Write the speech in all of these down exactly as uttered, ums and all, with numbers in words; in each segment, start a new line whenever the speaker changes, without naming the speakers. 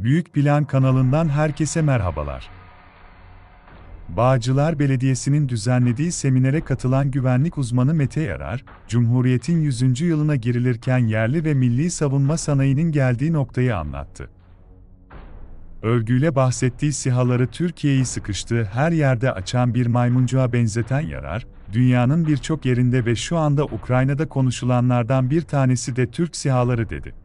Büyük Plan kanalından herkese merhabalar. Bağcılar Belediyesi'nin düzenlediği seminere katılan güvenlik uzmanı Mete Yarar, Cumhuriyet'in yüzüncü yılına girilirken yerli ve milli savunma sanayinin geldiği noktayı anlattı. Övgüyle bahsettiği SİHA'ları Türkiye'yi sıkıştığı her yerde açan bir maymuncuğa benzeten Yarar, dünyanın birçok yerinde ve şu anda Ukrayna'da konuşulanlardan bir tanesi de Türk SİHA'ları dedi.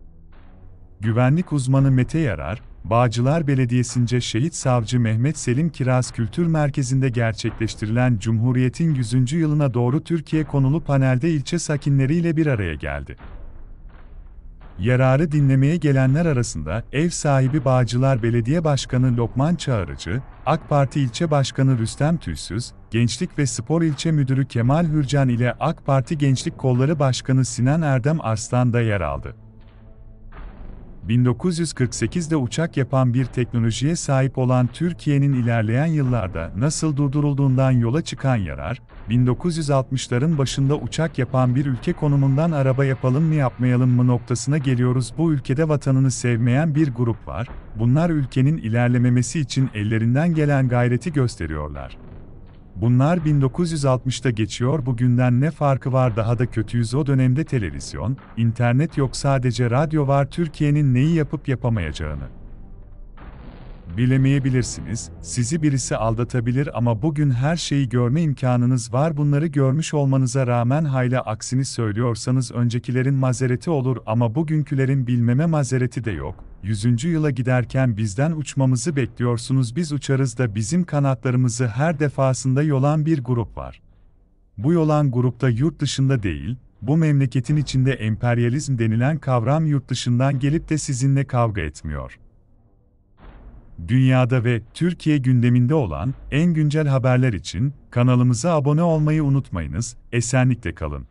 Güvenlik uzmanı Mete Yarar, Bağcılar Belediyesi'nce Şehit Savcı Mehmet Selim Kiraz Kültür Merkezi'nde gerçekleştirilen Cumhuriyet'in yüzüncü yılına doğru Türkiye konulu panelde ilçe sakinleriyle bir araya geldi. Yararı dinlemeye gelenler arasında ev sahibi Bağcılar Belediye Başkanı Lokman Çağrıcı, AK Parti İlçe Başkanı Rüstem Tüysüz, Gençlik ve Spor İlçe Müdürü Kemal Hürcan ile AK Parti Gençlik Kolları Başkanı Sinan Erdem Arslan da yer aldı. bin dokuz yüz kırk sekizde uçak yapan bir teknolojiye sahip olan Türkiye'nin ilerleyen yıllarda nasıl durdurulduğundan yola çıkan Yarar, bin dokuz yüz altmışların başında uçak yapan bir ülke konumundan araba yapalım mı yapmayalım mı noktasına geliyoruz. Bu ülkede vatanını sevmeyen bir grup var, bunlar ülkenin ilerlememesi için ellerinden gelen gayreti gösteriyorlar. Bunlar bin dokuz yüz altmışta geçiyor, bugünden ne farkı var, daha da kötüyüz. O dönemde televizyon, internet yok, sadece radyo var. Türkiye'nin neyi yapıp yapamayacağını bilemeyebilirsiniz, sizi birisi aldatabilir ama bugün her şeyi görme imkanınız var. Bunları görmüş olmanıza rağmen hala aksini söylüyorsanız öncekilerin mazereti olur ama bugünkülerin bilmeme mazereti de yok. Yüzüncü yıla giderken bizden uçmamızı bekliyorsunuz, biz uçarız da bizim kanatlarımızı her defasında yolan bir grup var. Bu yolan grupta yurt dışında değil, bu memleketin içinde emperyalizm denilen kavram yurt dışından gelip de sizinle kavga etmiyor. Dünyada ve Türkiye gündeminde olan en güncel haberler için kanalımıza abone olmayı unutmayınız, esenlikle kalın.